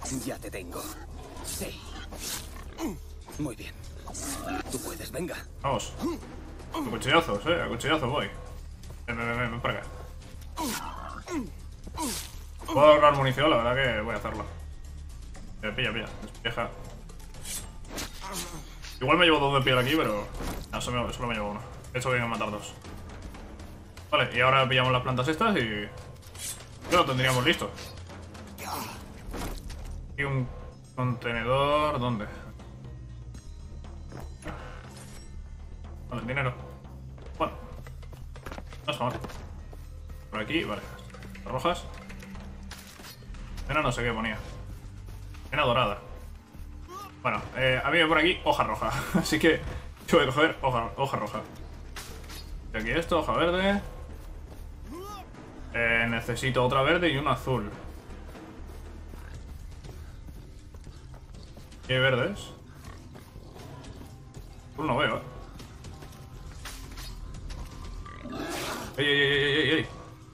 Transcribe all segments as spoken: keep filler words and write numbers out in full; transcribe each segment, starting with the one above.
Ya te tengo. Sí. Muy bien. Tú puedes, venga. Vamos. A cuchillazos, eh. A cuchillazos voy. Ven, ven, ven, ven para acá. Puedo ahorrar munición, la verdad que voy a hacerlo. Eh, pilla, pilla. Despeja. Igual me llevo dos de piel aquí, pero... No, solo me, solo me llevo uno. De hecho, voy a matar dos. Vale, y ahora pillamos las plantas estas y... Ya lo tendríamos listo. Y un contenedor... ¿Dónde? Vale, dinero. Bueno. No está mal. Por aquí, vale. Las rojas. Pena no sé qué ponía. Pena dorada. Bueno, eh, a mí por aquí hoja roja. Así que yo voy a coger hoja, hoja roja. Y aquí esto, hoja verde. Eh, necesito otra verde y una azul. ¿Y hay verdes? Azul no veo, eh. ¡Ey, ey, ey, ey, ey, ey!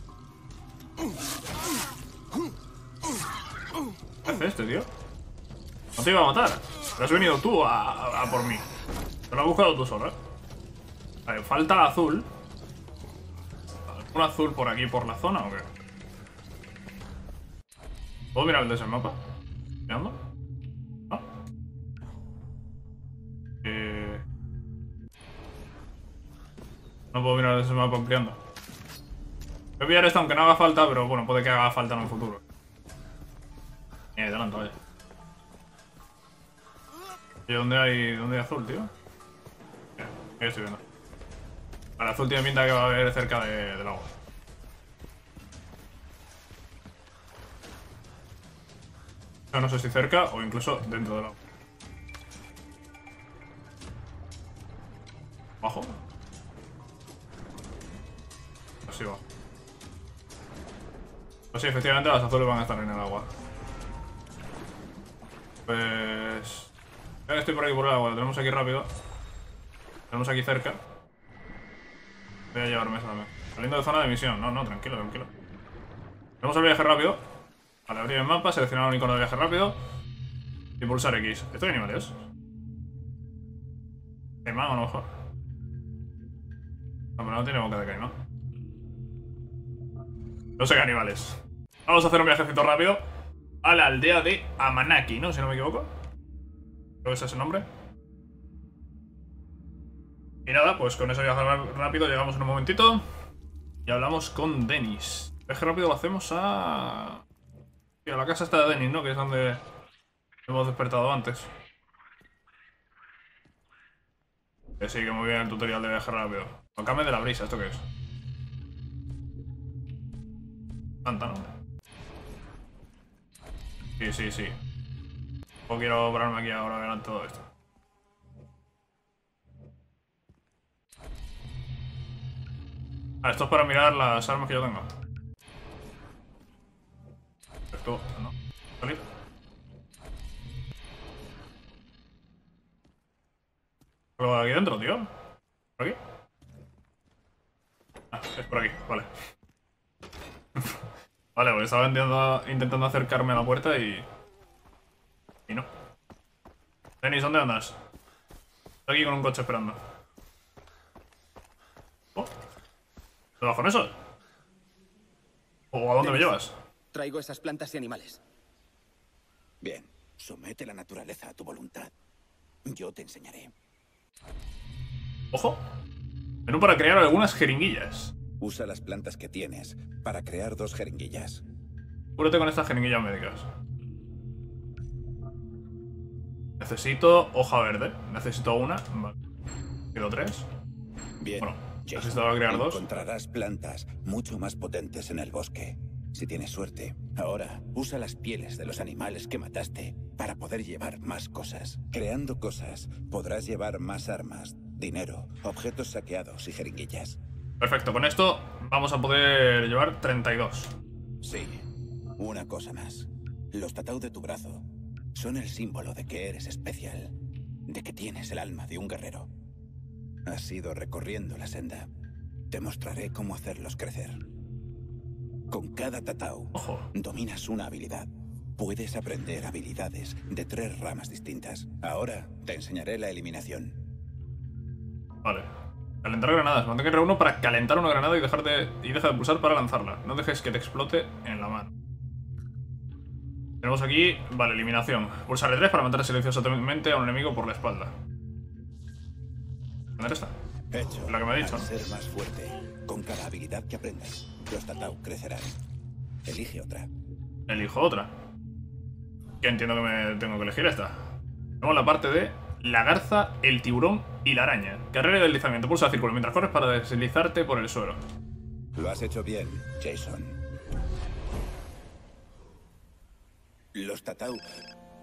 ¿Qué hace este, tío? No te iba a matar. Pero has venido tú a, a, a por mí. Te lo has buscado tú solo, ¿eh? Vale, falta el azul. ¿Un azul por aquí, por la zona o qué? ¿Puedo mirar desde el mapa? ¿Mirando? ¿No? Eh... No puedo mirar desde el mapa ampliando. Voy a pillar esta aunque no haga falta, pero bueno, puede que haga falta en un futuro. Eh, adelante, vaya. ¿Y dónde hay, dónde hay azul, tío? Mira, ahí estoy viendo. Vale, azul tiene pinta que va a haber cerca de, del agua. No, no sé si cerca o incluso dentro del agua. ¿Bajo? Así va. Pues sí, efectivamente las azules van a estar en el agua. Pues... Estoy por aquí por el agua, lo tenemos aquí rápido. Lo tenemos aquí cerca. Voy a llevarme esa también. Saliendo de zona de misión. No, no, tranquilo, tranquilo. Tenemos el viaje rápido. Vale, abrir el mapa, seleccionar un icono de viaje rápido. Y pulsar X. ¿Esto qué animal es? Caimán a lo mejor. No, pero no tiene boca de caimán. No sé qué animales. Vamos a hacer un viajecito rápido a la aldea de Amanaki, ¿no? Si no me equivoco. Creo que ese es el nombre. Y nada, pues con ese viaje rápido llegamos en un momentito. Y hablamos con Dennis. El viaje rápido lo hacemos a... a la casa esta de Dennis, ¿no? Que es donde hemos despertado antes. Que sí, que muy bien el tutorial de viaje rápido. No cambie de la brisa, ¿esto qué es? Pantano. Sí, sí, sí. No quiero pararme aquí ahora a ver todo esto. Ah, esto es para mirar las armas que yo tengo. Esto, no. ¿Salir? ¿Pero aquí dentro, tío? ¿Por aquí? Ah, es por aquí, vale. Vale, pues estaba intentando, intentando acercarme a la puerta y... Y no. Dennis, ¿dónde andas? Estoy aquí con un coche esperando. Oh. ¿Te vas con eso? ¿O a dónde Dennis, me llevas? Traigo esas plantas y animales. Bien, somete la naturaleza a tu voluntad. Yo te enseñaré. Ojo. Menú para crear algunas jeringuillas. Usa las plantas que tienes para crear dos jeringuillas. Cúrate con estas jeringuillas médicas. Necesito hoja verde. Necesito una. Vale. Quiero tres. Bien. Bueno, Jason, necesito crear dos. encontrarás plantas mucho más potentes en el bosque. Si tienes suerte. Ahora, usa las pieles de los animales que mataste para poder llevar más cosas. Creando cosas, podrás llevar más armas, dinero, objetos saqueados y jeringuillas. Perfecto, con esto vamos a poder llevar treinta y dos. Sí, una cosa más. Los tatú de tu brazo son el símbolo de que eres especial, de que tienes el alma de un guerrero. Has ido recorriendo la senda. Te mostraré cómo hacerlos crecer. Con cada tatú Ojo. dominas una habilidad. Puedes aprender habilidades de tres ramas distintas. Ahora te enseñaré la eliminación. Vale. Calentar granadas. Mantén R uno para calentar una granada y, dejar de, y deja de pulsar para lanzarla. No dejes que te explote en la mano. Tenemos aquí... Vale, eliminación. Pulsar R tres para matar silenciosamente a un enemigo por la espalda. ¿Dónde está? Hecho. La que me ha dicho. Al ser más fuerte, con cada habilidad que aprendas, los Tatau crecerán. Elige otra. Elijo otra. Que entiendo que me tengo que elegir esta. Tenemos la parte de la garza, el tiburón y la araña. Carrera de deslizamiento. Pulsa el círculo mientras corres para deslizarte por el suelo. Lo has hecho bien, Jason. Los Tatau... Oye,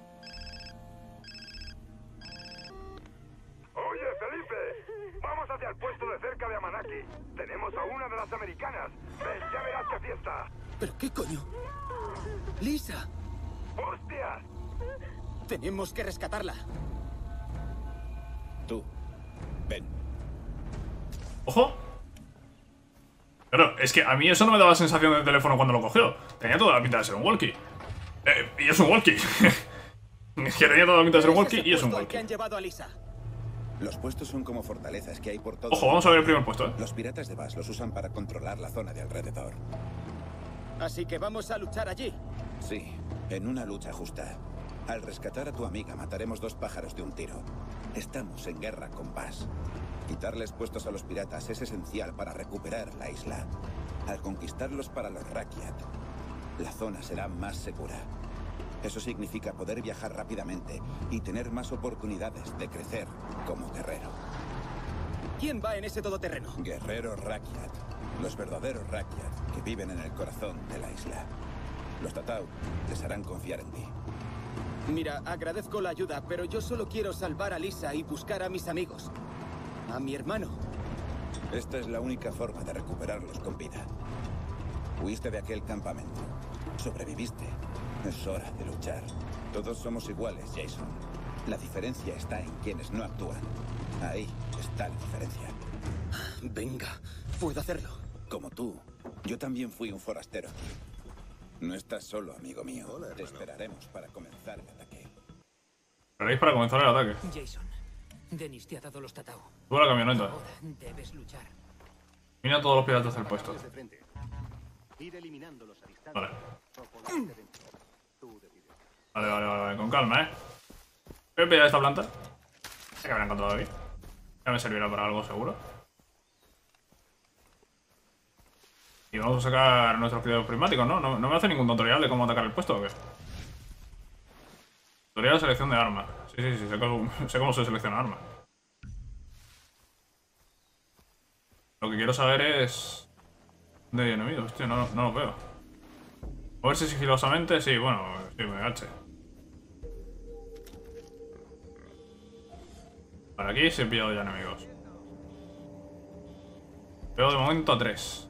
Felipe, vamos hacia el puesto de cerca de Amanaki. Tenemos a una de las americanas. Ven, ya verás qué fiesta. ¿Pero qué coño? ¡Lisa! ¡Hostias! Tenemos que rescatarla. Tú, ven. ¡Ojo! Claro, es que a mí eso no me daba sensación del teléfono cuando lo cogió. Tenía toda la pinta de ser un walkie. Eh, y es un walkie. Es que tenía toda la pinta de ser un walkie y es un ¿Qué walkie. han llevado a Lisa? Los puestos son como fortalezas que hay por todo. Ojo, vamos a ver el primer puesto, ¿eh? Los piratas de Bass los usan para controlar la zona de alrededor. Así que vamos a luchar allí. Sí, en una lucha justa. Al rescatar a tu amiga mataremos dos pájaros de un tiro. Estamos en guerra con Bass. Quitarles puestos a los piratas es esencial para recuperar la isla. Al conquistarlos para los Rakyat, la zona será más segura. Eso significa poder viajar rápidamente y tener más oportunidades de crecer como guerrero. ¿Quién va en ese todoterreno? Guerrero Rakyat. Los verdaderos Rakyat que viven en el corazón de la isla. Los Tatau les harán confiar en ti. Mira, agradezco la ayuda, pero yo solo quiero salvar a Lisa y buscar a mis amigos. A mi hermano. Esta es la única forma de recuperarlos con vida. Huiste de aquel campamento. Sobreviviste. Es hora de luchar. Todos somos iguales, Jason. La diferencia está en quienes no actúan. Ahí está la diferencia. Venga, puedo hacerlo. Como tú, yo también fui un forastero aquí. No estás solo, amigo mío. Te esperaremos para comenzar el ataque. ¿Esperáis para comenzar el ataque? Jason, Dennis te ha dado los Tatau. Sube la camioneta. Ahora debes luchar. Mira a todos los piratas del puesto. Vale. Vale, vale, vale, vale. Con calma, ¿eh? Voy a pillar esta planta. Sé que habrá encontrado aquí. Ya me servirá para algo seguro. Y vamos a sacar nuestros cuidados prismáticos, ¿no? ¿no? ¿No me hace ningún tutorial de cómo atacar el puesto o qué? Tutorial de selección de armas. Sí, sí, sí, sé cómo, sé cómo se selecciona armas. Lo que quiero saber es... ¿dónde hay enemigos? Hostia, no, no los veo. Moverse sigilosamente, sí, bueno, sí, me agache. Para aquí se he pillado ya enemigos. Veo de momento a tres.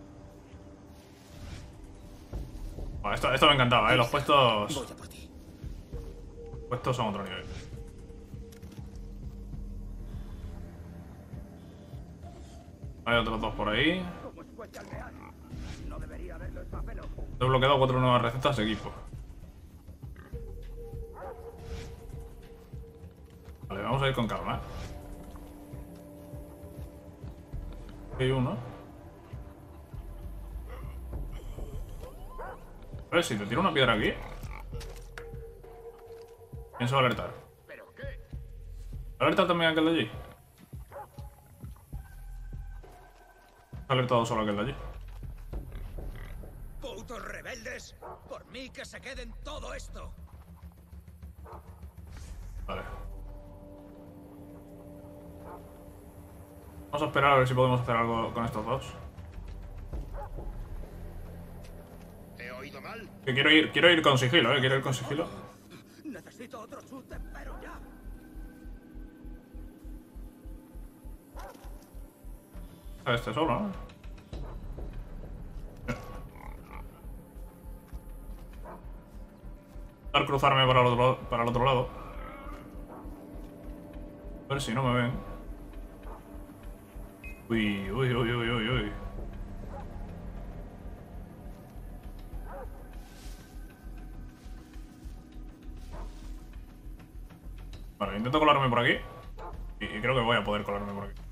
Bueno, esto, esto me encantaba, ¿eh? Los puestos... Voy a por ti. Los puestos son otro nivel. Hay otros dos por ahí. He bloqueado cuatro nuevas recetas de equipo. Vale, vamos a ir con calma, ¿eh? Hay uno. A ver, si te tiro una piedra aquí. ¿Quién se va a alertar? ¿Alerta también aquel de allí? Se ha alertado solo aquel de allí. ¡Putos rebeldes! ¡Por mí que se queden todo esto! Vale. Vamos a esperar a ver si podemos hacer algo con estos dos. ¿He oído mal? Que quiero ir, quiero ir con sigilo, eh. Quiero ir con sigilo. Necesito otro chute, pero ya. A este solo, ¿no? Intentar cruzarme para el otro, para el otro lado. A ver si no me ven. Uy, uy, uy, uy, uy, uy. Vale, intento colarme por aquí. Y, y creo que voy a poder colarme por aquí.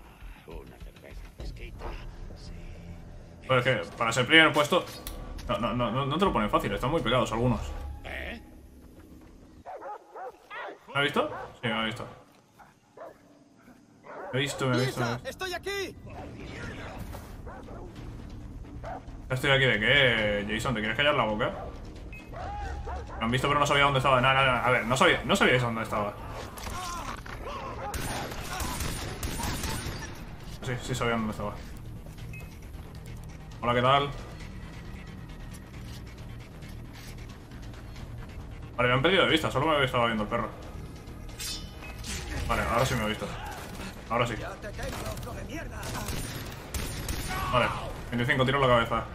Pero es que para ser primer puesto... No, no, no, no te lo ponen fácil, están muy pegados algunos. ¿Me has visto? Sí, me ha visto. Me he visto, me he visto, me he ¡Lisa! visto. ¡Estoy aquí! Estoy aquí de qué, Jason, ¿te quieres callar la boca? Me han visto pero no sabía dónde estaba. No, no, no, a ver, no sabía, no sabíais dónde estaba. Sí, sí sabía dónde estaba. Hola, ¿qué tal? Vale, me han perdido de vista, solo me había estado viendo el perro. Vale, ahora sí me he visto. Ahora sí. Vale, veinticinco, tiro en la cabeza.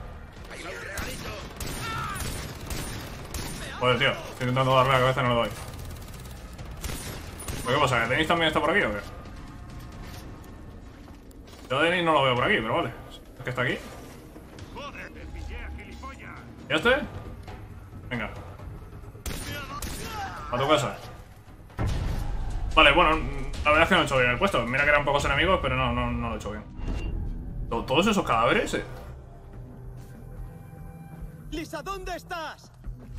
Joder, tío, estoy intentando darle la cabeza y no le doy. ¿Pero qué pasa? ¿Que Denis también está por aquí o qué? Yo a Denis no lo veo por aquí, pero vale. ¿Es que está aquí? ¿Ya este? Venga. A tu casa. Vale, bueno, la verdad es que no he hecho bien el puesto. Mira que eran pocos enemigos, pero no, no, no lo he hecho bien. ¿Todos esos cadáveres? Eh? Lisa, ¿dónde estás?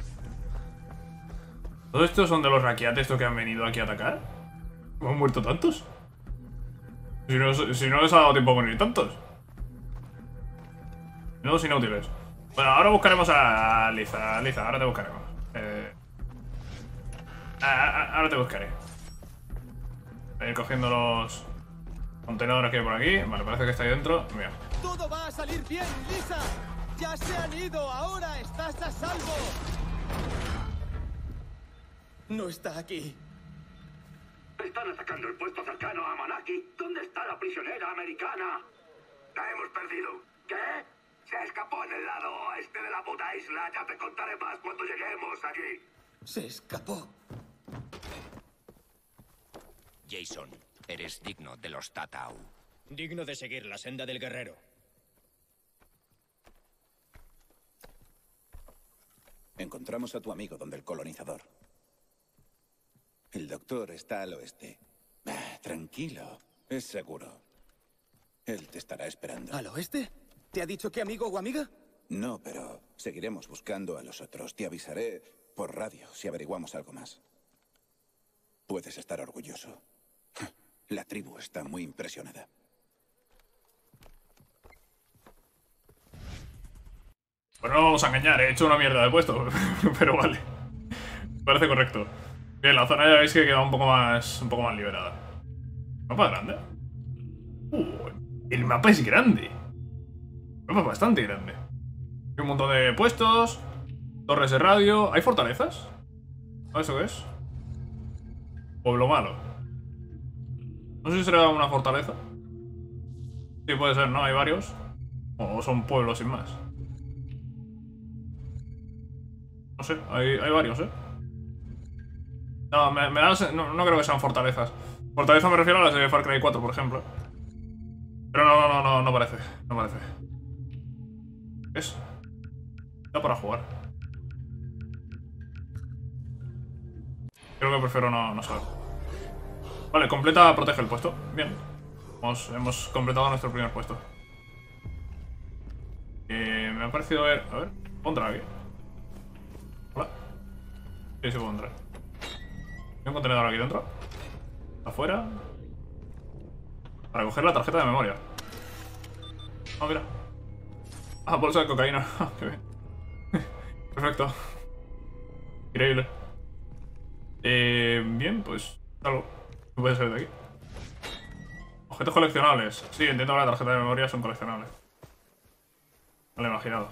¿Todos estos son de los raquiates estos que han venido aquí a atacar? ¿Cómo han muerto tantos? Si no, si no les ha dado tiempo a morir tantos. Menudos inútiles. Bueno, ahora buscaremos a Lisa. Lisa, ahora te buscaremos. Eh... Ahora te buscaré. Voy a ir cogiendo los contenedores que hay por aquí. Vale, parece que está ahí dentro. Mira. Todo va a salir bien, Lisa. Ya se han ido. Ahora estás a salvo. No está aquí. Están atacando el puesto cercano a Manaki. ¿Dónde está la prisionera americana? La hemos perdido. ¿Qué? Se escapó en el lado oeste de la puta isla. Ya te contaré más cuando lleguemos allí. Se escapó. Jason, eres digno de los Tatau. Digno de seguir la senda del guerrero. Encontramos a tu amigo donde el colonizador. El doctor está al oeste. Ah, tranquilo, es seguro. Él te estará esperando. ¿Al oeste? ¿Te ha dicho qué amigo o amiga? No, pero seguiremos buscando a los otros. Te avisaré por radio si averiguamos algo más. Puedes estar orgulloso. La tribu está muy impresionada. Pues no vamos a engañar, he hecho una mierda de puesto. Pero vale. Parece correcto. Bien, la zona ya veis que queda un poco más. Un poco más liberada. ¿Mapa grande? Uh, el mapa es grande. El mapa es bastante grande. Hay un montón de puestos. Torres de radio. ¿Hay fortalezas? ¿Eso qué es? Pueblo malo. No sé si será una fortaleza. Sí, puede ser, ¿no? Hay varios. O son pueblos sin más. No sé, hay, hay varios, ¿eh? No, me, me da, no, no creo que sean fortalezas. Fortaleza me refiero a las de Far Cry cuatro, por ejemplo. Pero no, no, no, no, no parece. No parece. ¿Qué es? Da para jugar. Creo que prefiero no, no saber. Vale, completa, protege el puesto. Bien. Hemos, hemos completado nuestro primer puesto. Eh, me ha parecido ver... A ver, ¿puedo entrar aquí? Hola. Sí, sí puedo entrar. Hay un contenedor aquí dentro. Afuera. Para coger la tarjeta de memoria. Ah, mira. Ah, bolsa de cocaína. Qué bien. Perfecto. Increíble. Eh, bien, pues algo. ¿Qué puede ser de aquí? Objetos coleccionables. Sí, entiendo que la tarjeta de memoria son coleccionables. No lo he imaginado.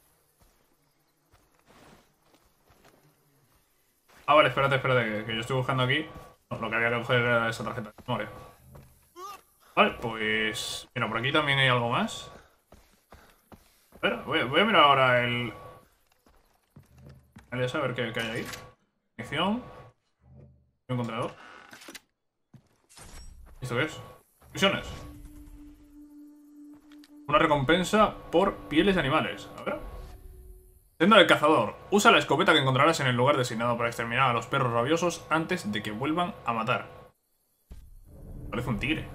Ah, vale, espérate, espérate, que, que yo estoy buscando aquí. No, lo que había que coger era esa tarjeta de memoria. Vale, pues... Mira, por aquí también hay algo más. Espera, voy, voy a mirar ahora el... El ese, a ver qué, qué hay ahí. Munición. Un contenedor. ¿Esto qué es? Misiones. Una recompensa por pieles de animales. A ver. Senda del cazador. Usa la escopeta que encontrarás en el lugar designado para exterminar a los perros rabiosos antes de que vuelvan a matar. Parece un tigre.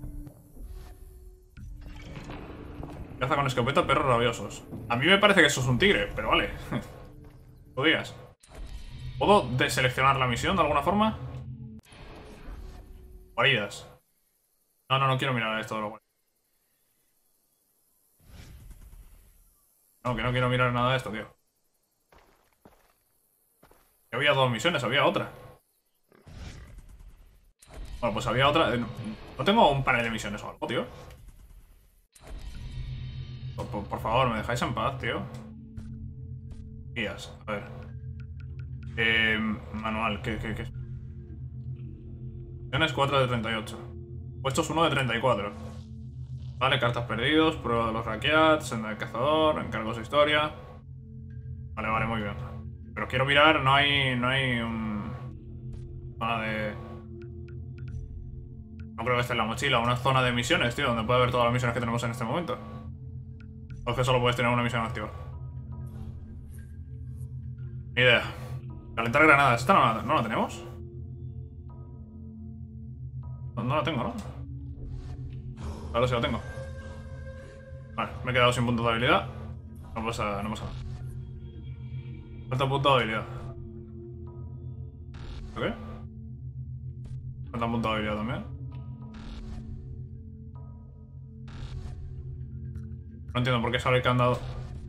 Caza con escopeta perros rabiosos. A mí me parece que eso es un tigre, pero vale. Lo digas. ¿Puedo deseleccionar la misión de alguna forma? Guaridas. No, no, no quiero mirar esto de lo bueno. No, que no quiero mirar nada de esto, tío. Que había dos misiones, había otra. Bueno, pues había otra. No, no tengo un panel de misiones o algo, tío. Por, por, por favor, me dejáis en paz, tío. Guías, a ver. Eh, manual, ¿qué, qué, qué? Misiones cuatro de treinta y ocho. Puestos uno de treinta y cuatro. Vale, cartas perdidos, prueba de los raqueats, senda del cazador, encargos de historia. Vale, vale, muy bien. Pero quiero mirar, no hay... no hay un... zona de... No creo que esté en la mochila, una zona de misiones, tío, donde puede haber todas las misiones que tenemos en este momento. O es que solo puedes tener una misión activa. Ni idea. Calentar granadas, ¿esta no la, no la tenemos? No, no la tengo, ¿no? Ahora sí la tengo. Vale, me he quedado sin puntos de habilidad. No pasa, no pasa nada. Falta punto de habilidad. ¿Ok? Falta un punto de habilidad también. No entiendo por qué sale el candado.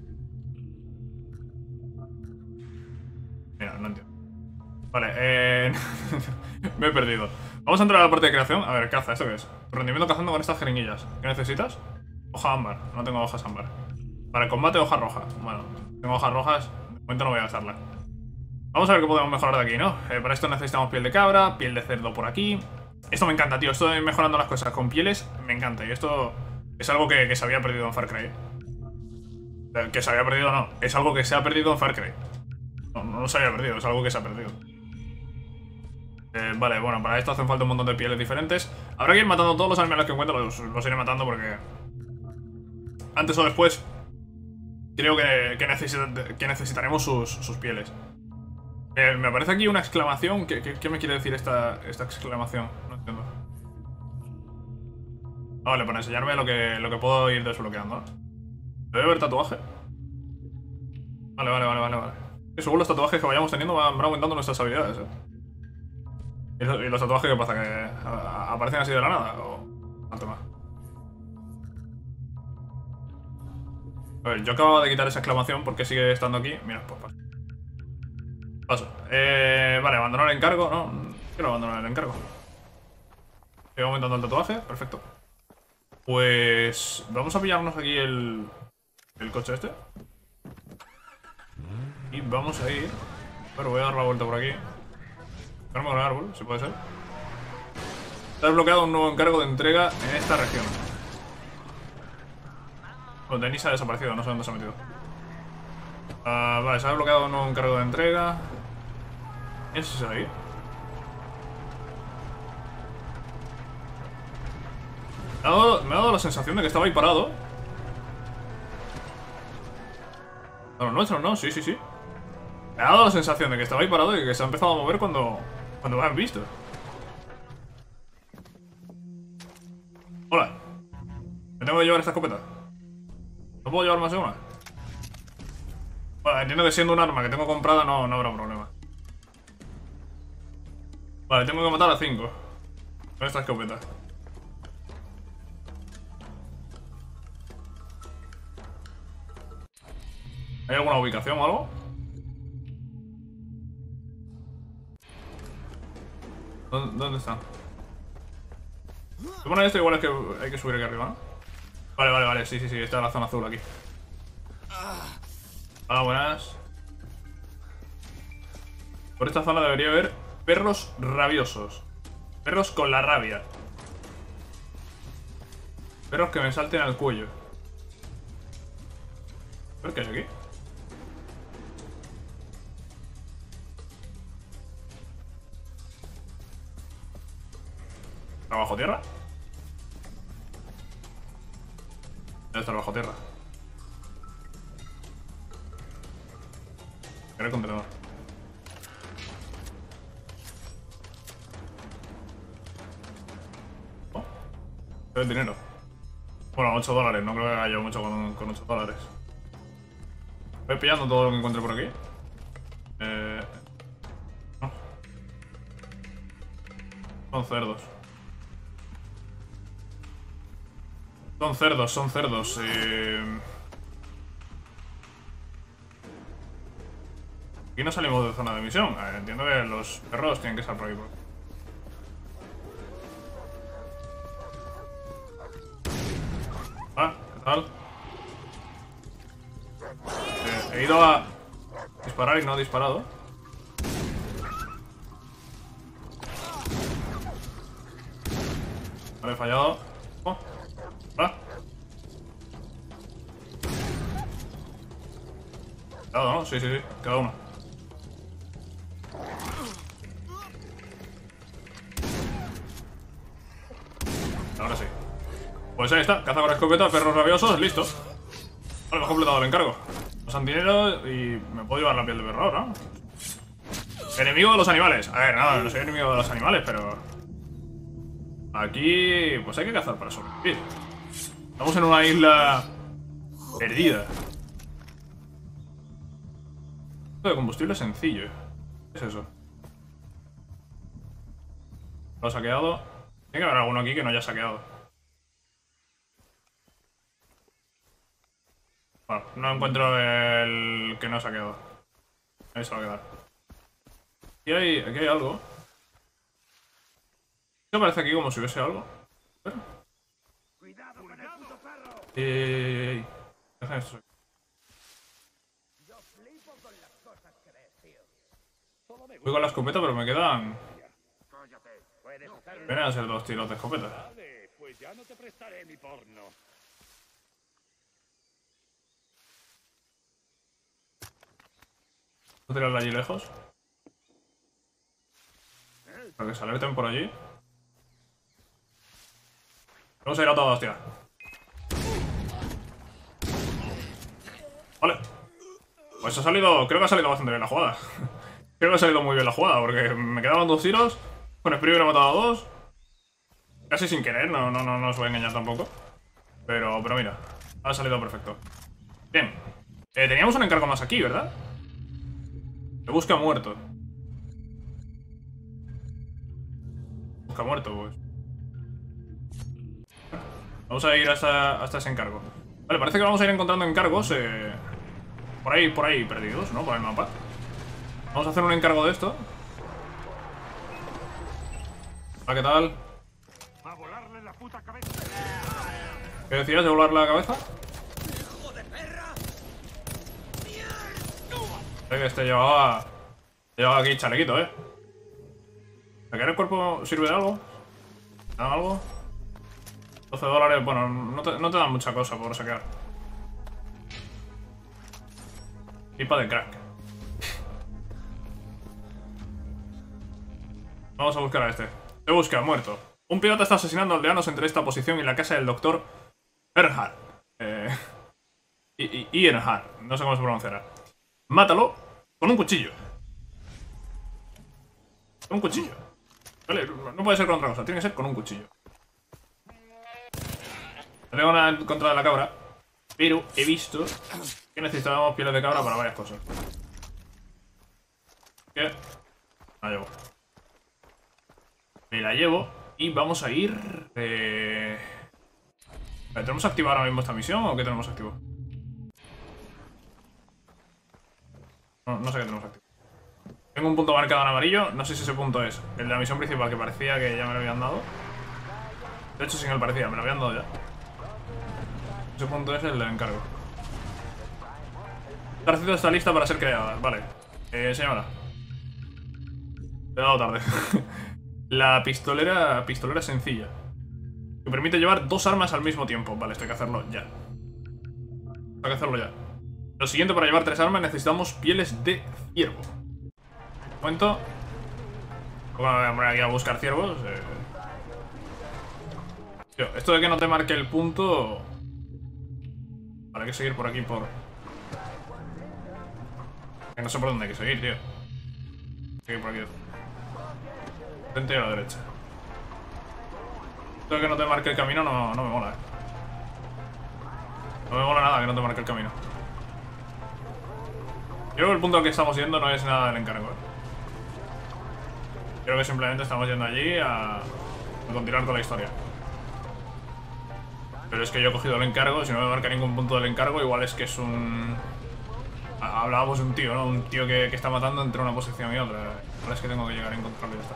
Mira, no entiendo. Vale, eh... me he perdido. Vamos a entrar a la parte de creación. A ver, caza, ¿esto qué es? Rendimiento cazando con estas jeringuillas. ¿Qué necesitas? Hoja ámbar. No tengo hojas ámbar. Para el combate, hoja roja. Bueno, tengo hojas rojas. De momento no voy a gastarla. Vamos a ver qué podemos mejorar de aquí, ¿no? Eh, para esto necesitamos piel de cabra, piel de cerdo por aquí. Esto me encanta, tío. Estoy mejorando las cosas con pieles. Me encanta. Y esto es algo que, que se había perdido en Far Cry. Eh, que se había perdido, no. Es algo que se ha perdido en Far Cry. No, no se había perdido. Es algo que se ha perdido. Eh, vale, bueno, para esto hacen falta un montón de pieles diferentes. Habrá que ir matando todos los animales que encuentro. Los, los iré matando porque... antes o después creo que, que, necesit que necesitaremos sus, sus pieles. Eh, me aparece aquí una exclamación. ¿Qué, qué, qué me quiere decir esta, esta exclamación? No entiendo. Ah, vale, para enseñarme lo que, lo que puedo ir desbloqueando. ¿Debe haber tatuaje? Vale, vale, vale, vale, vale. Y según los tatuajes que vayamos teniendo van, van aumentando nuestras habilidades, eh. ¿Y los, y los tatuajes qué pasa? ¿Que a, a, aparecen así de la nada? ¿O al tema? A ver, yo acababa de quitar esa exclamación porque sigue estando aquí. Mira, pues paso. Paso. Eh, vale, abandonar el encargo. No, quiero abandonar el encargo. Sigue aumentando el tatuaje. Perfecto. Pues... vamos a pillarnos aquí el... el coche este. Y vamos a ir... pero voy a dar la vuelta por aquí. Carmo con el árbol, si puede ser. Se ha desbloqueado un nuevo encargo de entrega en esta región. Bueno, Denis ha desaparecido, no sé dónde se ha metido. Uh, vale, se ha desbloqueado un nuevo encargo de entrega. ¿Quién es ese de ahí? Me ha, dado, me ha dado la sensación de que estaba ahí parado. No, no, nuestro, no, sí, sí, sí. Me ha dado la sensación de que estaba ahí parado y que se ha empezado a mover cuando... cuando me han visto. Hola. ¿Me tengo que llevar esta escopeta? ¿No puedo llevar más de una? Bueno, entiendo que siendo un arma que tengo comprada no, no habrá problema. Vale, tengo que matar a cinco con esta escopeta. ¿Hay alguna ubicación o algo? ¿Dónde, dónde está? Se pone esto, igual es que hay que subir aquí arriba, ¿no? Vale, vale, vale, sí, sí, sí, está en la zona azul aquí. Hola, buenas. Por esta zona debería haber perros rabiosos. Perros con la rabia. Perros que me salten al cuello. A ver qué hay aquí. ¿Está bajo tierra? Debe estar bajo tierra. el contenedor. Oh, el dinero. Bueno, ocho dólares. No creo que haya mucho con, con ocho dólares. Voy pillando todo lo que encuentre por aquí. Eh... No. Son cerdos. Son cerdos, son cerdos. Eh... Aquí no salimos de zona de misión. A ver, entiendo que los perros tienen que estar por aquí. Por aquí. Ah, ¿qué tal? Eh, he ido a disparar y no he disparado. Vale, he fallado. Oh, hola. Quedado, ¿no? Sí, sí, sí. Queda uno. Ahora sí. Pues ahí está. Caza con escopeta, perros rabiosos, listo. Vale, me he completado el encargo. Los antineros y me puedo llevar la piel de perro ahora, ¿no? Enemigo de los animales. A ver, no, no soy enemigo de los animales, pero... Aquí... pues hay que cazar para sobrevivir. Estamos en una isla... perdida. Esto de combustible sencillo. ¿Qué es eso? Lo he saqueado. Tiene que haber alguno aquí que no haya saqueado. Bueno, no encuentro el que no he saqueado. Ahí se va a quedar. Aquí hay, aquí hay algo. ¿Qué parece aquí como si hubiese algo? ¡Cuidado con el puto perro! ¡Ey! ¿Qué hacen estos aquí? Yo flipo con las cosas que ves, tío. Voy con la escopeta, pero me quedan... Cállate. Puedes hacerlo. Vienen a ser dos tiros de escopeta. Vale, pues ya no te prestaré mi porno. ¿Puedo tirarla allí lejos? Para que se alerten por allí. Vamos a ir a toda hostia. Vale. Pues ha salido... Creo que ha salido bastante bien la jugada. Creo que ha salido muy bien la jugada, porque me quedaban dos tiros. Con el primero he matado a dos. Casi sin querer, no, no, no, no os voy a engañar tampoco. Pero, pero mira, ha salido perfecto. Bien. Eh, teníamos un encargo más aquí, ¿verdad? Se busca muerto. Busca muerto, pues. Vamos a ir hasta, hasta ese encargo. Vale, parece que vamos a ir encontrando encargos eh, por ahí, por ahí perdidos, ¿no? Por el mapa. Vamos a hacer un encargo de esto. Hola, ¿qué tal? A volarle la puta cabeza. ¿Qué decías de volarle la cabeza? ¡Hijo de perra! Sé que este llevaba... Llevaba aquí chalequito, ¿eh? ¿Saquear el cuerpo sirve de algo? ¿Te dan algo? doce dólares, bueno, no te, no te dan mucha cosa por saquear. Pipa de crack. Vamos a buscar a este. Se busca, muerto. Un pirata está asesinando aldeanos entre esta posición y la casa del doctor Earnhardt. Eh... Earnhardt, no sé cómo se pronunciará. Mátalo con un cuchillo. Con un cuchillo. Vale, no puede ser con otra cosa, tiene que ser con un cuchillo. No tengo nada en contra de la cabra, pero he visto que necesitábamos pieles de cabra para varias cosas. ¿Qué? La llevo. Me la llevo y vamos a ir... Eh... Vale, ¿tenemos activado ahora mismo esta misión o qué tenemos activo? No, no sé qué tenemos activo. Tengo un punto marcado en amarillo, no sé si ese punto es el de la misión principal que parecía que ya me lo habían dado. De hecho, sí que me parecía, me lo habían dado ya. Ese punto es el del encargo. Esta receta está lista para ser creada, vale. Eh, señora. Te he dado tarde. La pistolera, pistolera sencilla. Que permite llevar dos armas al mismo tiempo. Vale, esto hay que hacerlo ya. Hay que hacerlo ya. Lo siguiente, para llevar tres armas necesitamos pieles de ciervo. Un momento. Bueno, voy a poner aquí a buscar ciervos. Eh... Tío, esto de que no te marque el punto... Vale, hay que seguir por aquí por... Que no sé por dónde hay que seguir, tío. Seguir por aquí. Frente y a la derecha. Esto que no te marque el camino no, no me mola, eh. No me mola nada que no te marque el camino. Yo creo que el punto al que estamos yendo no es nada del encargo, eh. Creo que simplemente estamos yendo allí a, a continuar con la historia. Pero es que yo he cogido el encargo, si no me marca ningún punto del encargo, igual es que es un... Hablábamos de un tío, ¿no? Un tío que, que está matando entre una posición y otra. Igual es que tengo que llegar a encontrarlo y ya está.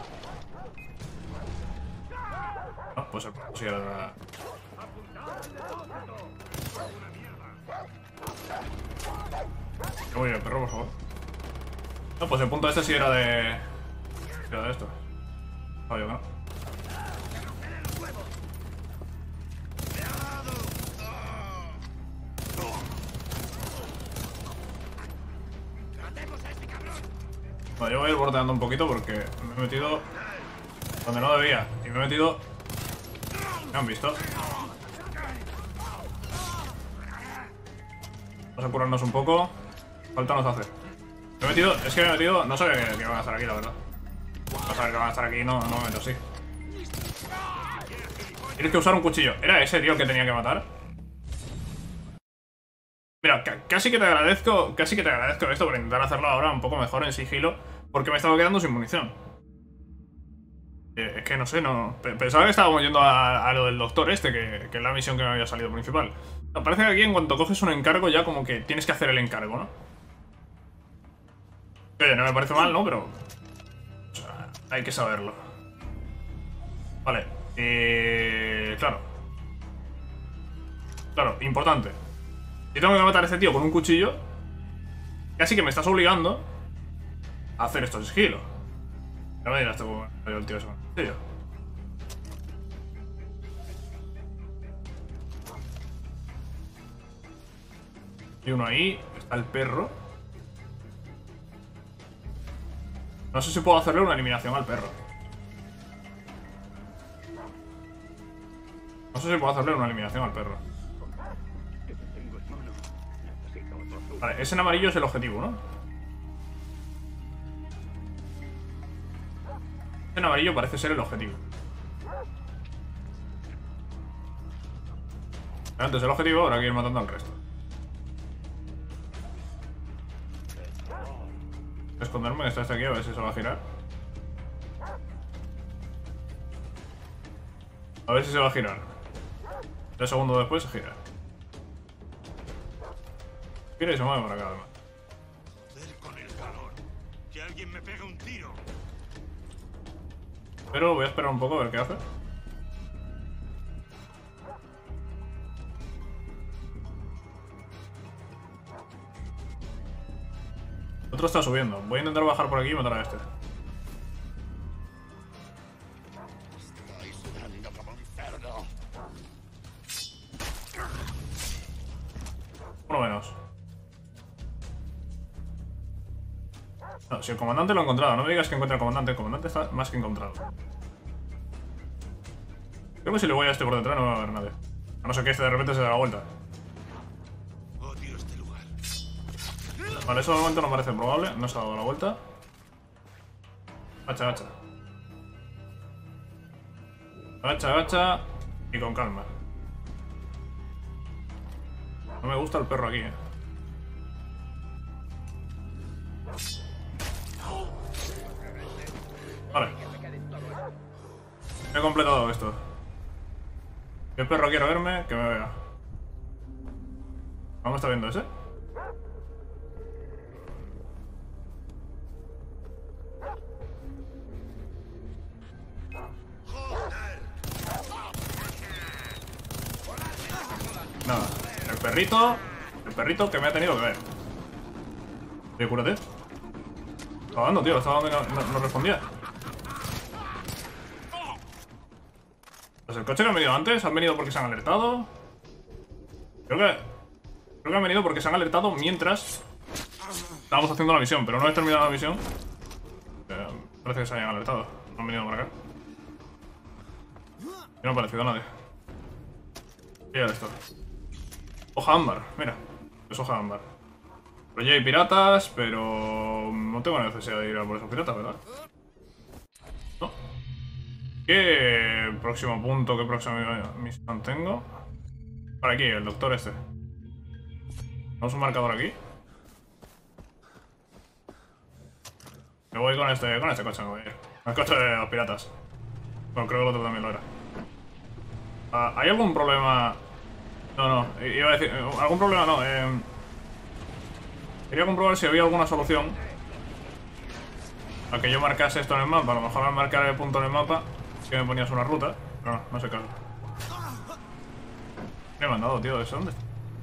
No, pues el sí era... Voy a ir al perro, por favor. No, pues el punto este sí era de... Era de esto. No, yo que no. Bueno, yo voy a ir bordeando un poquito porque me he metido donde no debía. Y me he metido... ¿Me han visto? Vamos a curarnos un poco. Falta nos hace. Me he metido... Es que me he metido... No sabía que, que iban a estar aquí, la verdad. No sabía que van a estar aquí, no, no me meto así. Tienes que usar un cuchillo. ¿Era ese tío que tenía que matar? Mira, casi que te agradezco Casi que te agradezco esto por intentar hacerlo ahora un poco mejor en sigilo, porque me estaba quedando sin munición. eh, Es que no sé, no... Pensaba que estábamos yendo a, a lo del doctor este, que, que es la misión que me había salido principal. No, parece que aquí en cuanto coges un encargo ya como que tienes que hacer el encargo, ¿no? Oye, no me parece mal, ¿no? Pero... O sea, hay que saberlo. Vale, eh... Claro. Claro, importante. Si tengo que matar a este tío con un cuchillo, casi que me estás obligando a hacer esto en sigilo. No me dirás tú, el tío ese con el cuchillo. Y uno ahí, está el perro. No sé si puedo hacerle una eliminación al perro. No sé si puedo hacerle una eliminación al perro. Vale, ese en amarillo es el objetivo, ¿no? Ese en amarillo parece ser el objetivo. Antes el objetivo, ahora hay que ir matando al resto. Voy a esconderme, está este aquí, a ver si se va a girar. A ver si se va a girar. Tres segundos después se gira. Gira y se mueve por acá, además. Joder con el calor. Que alguien me pegue un tiro. Pero voy a esperar un poco a ver qué hace. El otro está subiendo. Voy a intentar bajar por aquí y matar a este. Estoy sudando como un cerdo. Uno menos. No, si el comandante lo ha encontrado, no me digas que encuentra al comandante. El comandante está más que encontrado. Creo que si le voy a este por detrás no va a haber nadie. A no ser que este de repente se dé la vuelta. Odio este lugar. Vale, eso de momento no parece probable. No se ha dado la vuelta. Agacha, agacha. Agacha, agacha. Y con calma. No me gusta el perro aquí, eh. Vale. He completado esto. Si el perro quiere verme, que me vea. ¿Cómo está viendo ese? Nada. El perrito... El perrito que me ha tenido que ver. Oye, cúrate. Estaba dando, tío. Estaba dando y no, no, no respondía. Pues el coche que han venido antes, ¿han venido porque se han alertado? Creo que... Creo que han venido porque se han alertado mientras estábamos haciendo la misión, pero una vez terminada la misión eh, parece que se hayan alertado. No han venido por acá. Y no ha aparecido nadie. Mira esto. Hoja ámbar, mira. Es hoja ámbar. Por allí hay piratas, pero no tengo necesidad de ir a por esos piratas, ¿verdad? No. ¿Qué próximo punto, qué próxima misión tengo? Por aquí, el doctor este. ¿Tenemos un marcador aquí? Me voy con este, con este coche, me voy a ir. El coche de los piratas. Bueno, creo que el otro también lo era. Uh, ¿Hay algún problema? No, no, iba a decir... ¿Algún problema? No, eh... quería comprobar si había alguna solución a que yo marcase esto en el mapa. A lo mejor al marcar el punto en el mapa sí me ponías una ruta. Pero no, no sé caso. ¿Qué me he mandado, tío? ¿Desde dónde?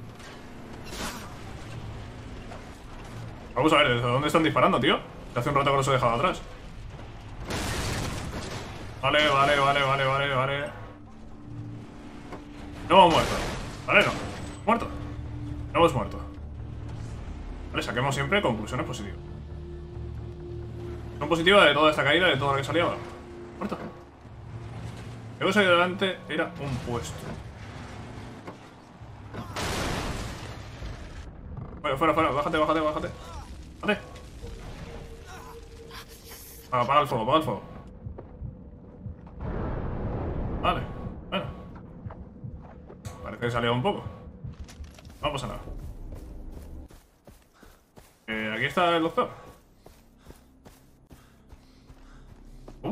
Vamos a ver, ¿desde dónde están disparando, tío? Hace un rato que los he dejado atrás. Vale, vale, vale, vale, vale, vale. No hemos muerto. Vale, no. Muerto. No hemos muerto. Vale, saquemos siempre conclusiones positivas. Son positivas de toda esta caída, de todo lo que salía. Muerto. Luego ahí delante era un puesto. Fuera, fuera, fuera. Bájate, bájate, bájate. Bájate. Apaga el fuego, apaga el fuego. Vale, bueno. Parece que salió un poco. No pasa nada. Eh, aquí está el doctor. Uh.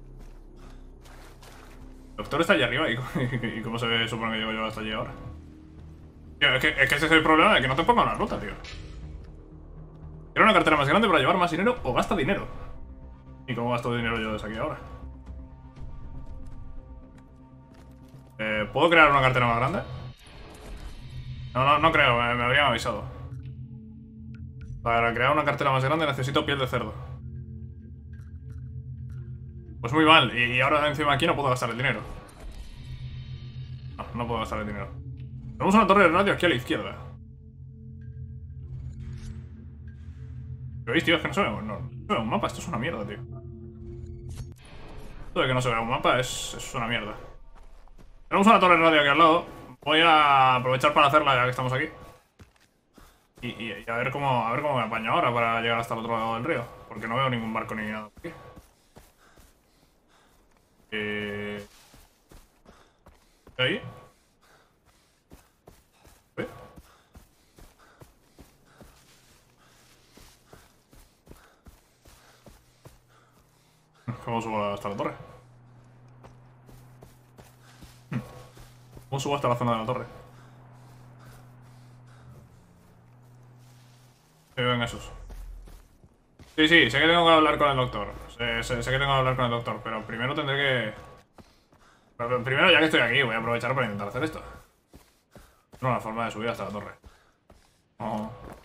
El doctor está allá arriba. ¿Y, y, y cómo se supone que llego yo hasta allí ahora? Tío, es que, es que ese es el problema de que no te ponga una ruta, tío. ¿Quiero una cartera más grande para llevar más dinero o gasta dinero? ¿Y cómo gasto dinero yo desde aquí ahora? Eh, ¿Puedo crear una cartera más grande? No, no, no creo, me, me habrían avisado. Para crear una cartera más grande necesito piel de cerdo. Pues muy mal, y, y ahora encima aquí no puedo gastar el dinero. No, no puedo gastar el dinero. Tenemos una torre de radio aquí a la izquierda. ¿Lo veis, tío? Es que no se ve, no, no se ve un mapa, esto es una mierda, tío. Esto de que no se vea un mapa es, es una mierda. Tenemos una torre de radio aquí al lado. Voy a aprovechar para hacerla ya que estamos aquí. Y, y, y a ver cómo a ver cómo me apaño ahora para llegar hasta el otro lado del río. Porque no veo ningún barco ni nada aquí. Eh... ¿Ahí? ¿Eh? ¿Cómo subo hasta la torre? ¿Cómo subo hasta la zona de la torre? Me ven esos. Sí, sí, sé que tengo que hablar con el doctor. Sé, sé, sé que tengo que hablar con el doctor, pero primero tendré que... Pero primero, ya que estoy aquí, voy a aprovechar para intentar hacer esto. No, la forma de subir hasta la torre. No.